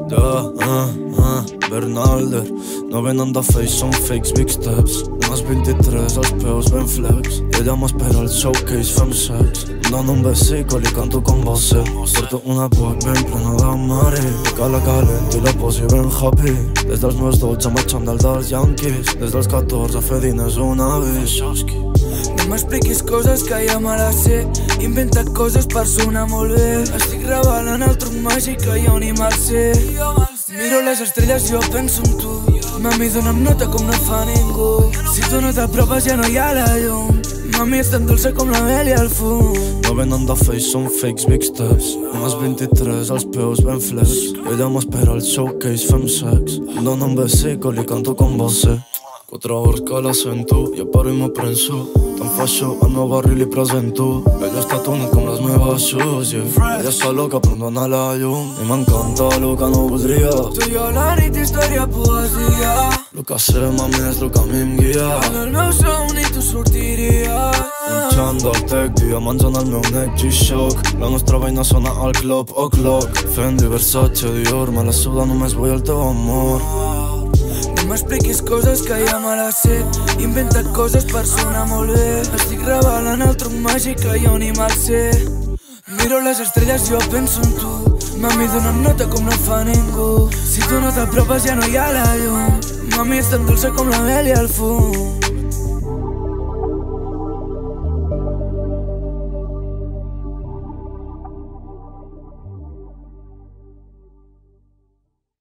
Bernalder. No venen de face, són fakes, big steps. Unes 23, els peus ben flex. Ella m'espera al showcase, fem sex. Dono un besico, li canto con voce. Porto una pot ben plena de mare. Que la calent i la posi ben happy. Des dels meus 12 amb el xandall dels Yankees. Des dels 14 a fer diners una vez. No m'expliquis coses que ja me les sé. Inventa coses per sonar molt bé. Estic revelant el truc màgic que jo ni me'l sé. Miro les estrelles, jo penso en tu. Mami, dona'm nota com no fa ningú. Si tu no t'apropes ja no hi ha la llum. Mami, és tan dolça com la mel i el fum. No venen de face, són fakes, big steps. Unes 23, els peus ben flex. Ella m'espera al showcase, fem sex. Dona un besico, li canto con voce. 4 hores que la sento, jo paro i m'ho prenso. Te'n fa això, al meu barri li presento. Ella està tona com les meves shoes, yeah. Ella està loca però em dona la llum. I m'encanta el que no voldria. Tu i jo la nit, història, poesia. El que sé, mami, és el que a mi em guia. En el meu somni tu sortiries. Un xandall tech, diamants en el meu neck, G-Shock. La nostra veïna sona al club O'Clock. Fendi, Versace, Dior, me la suda, només vull el teu amor. No m'expliquis coses que ja me les sé. Inventa coses per sonar molt bé. Estic revelant el truc màgic que jo ni me'l sé. Miro les estrelles, jo penso en tu. Mami, dona'm nota com no fa ningú. Si tu no t'apropes ja no hi ha la llum. Mami, és tan dolça com la mel i el fum.